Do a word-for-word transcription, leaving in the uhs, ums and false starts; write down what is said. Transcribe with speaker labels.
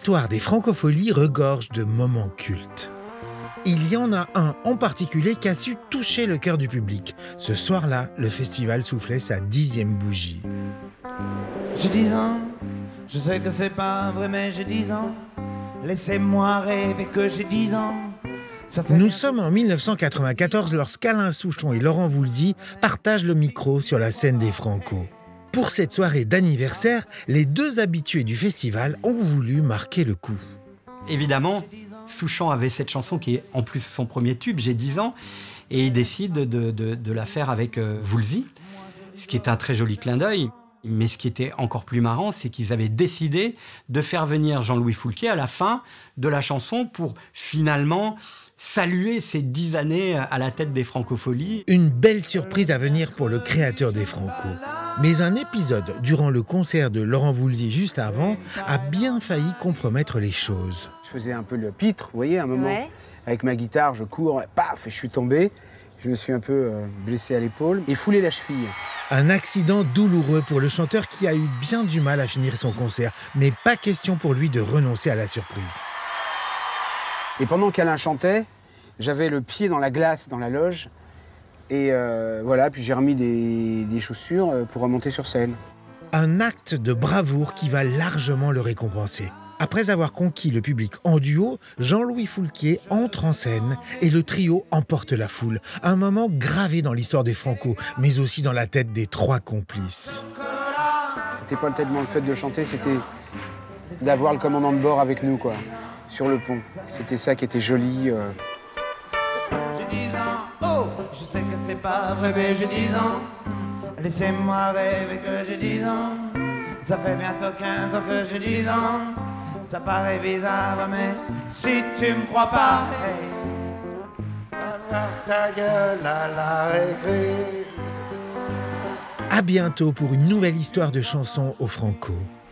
Speaker 1: L'histoire des Francopholies regorge de moments cultes. Il y en a un en particulier qui a su toucher le cœur du public. Ce soir-là, le festival soufflait sa dixième bougie.
Speaker 2: J'ai dix ans, je sais que c'est pas vrai, mais j'ai dix ans. Laissez-moi rêver que j'ai dix ans. Ça fait
Speaker 1: Nous sommes en mille neuf cent quatre-vingt-quatorze lorsqu'Alain Souchon et Laurent Voulzy partagent le micro sur la scène des Franco. Pour cette soirée d'anniversaire, les deux habitués du festival ont voulu marquer le coup.
Speaker 3: Évidemment, Souchon avait cette chanson qui est en plus son premier tube, j'ai dix ans, et il décide de, de, de la faire avec euh, Voulzy, ce qui est un très joli clin d'œil. Mais ce qui était encore plus marrant, c'est qu'ils avaient décidé de faire venir Jean-Louis Foulquier à la fin de la chanson pour finalement saluer ces dix années à la tête des Francopholies.
Speaker 1: Une belle surprise à venir pour le créateur des Franco. Mais un épisode durant le concert de Laurent Voulzy juste avant a bien failli compromettre les choses.
Speaker 4: Je faisais un peu le pitre, vous voyez, à un moment.
Speaker 5: Ouais.
Speaker 4: Avec ma guitare, je cours, paf, et je suis tombé. Je me suis un peu euh, blessé à l'épaule et foulé la cheville.
Speaker 1: Un accident douloureux pour le chanteur qui a eu bien du mal à finir son concert. Mais pas question pour lui de renoncer à la surprise.
Speaker 4: Et pendant qu'Alain chantait, j'avais le pied dans la glace, dans la loge. Et euh, voilà, puis j'ai remis des, des chaussures pour remonter sur scène.
Speaker 1: Un acte de bravoure qui va largement le récompenser. Après avoir conquis le public en duo, Jean-Louis Foulquier entre en scène et le trio emporte la foule. Un moment gravé dans l'histoire des Franco, mais aussi dans la tête des trois complices.
Speaker 4: C'était pas tellement le fait de chanter, c'était d'avoir le commandant de bord avec nous, quoi, sur le pont. C'était ça qui était joli. Euh...
Speaker 2: J'ai dix ans, oh, je sais que c'est pas vrai, mais j'ai dix ans. Laissez-moi rêver que j'ai dix ans. Ça fait bientôt quinze ans que j'ai dix ans. Ça paraît bizarre, mais si tu me crois pas, hey. Ta gueule à la récré.
Speaker 1: À bientôt pour une nouvelle histoire de chansons au Franco.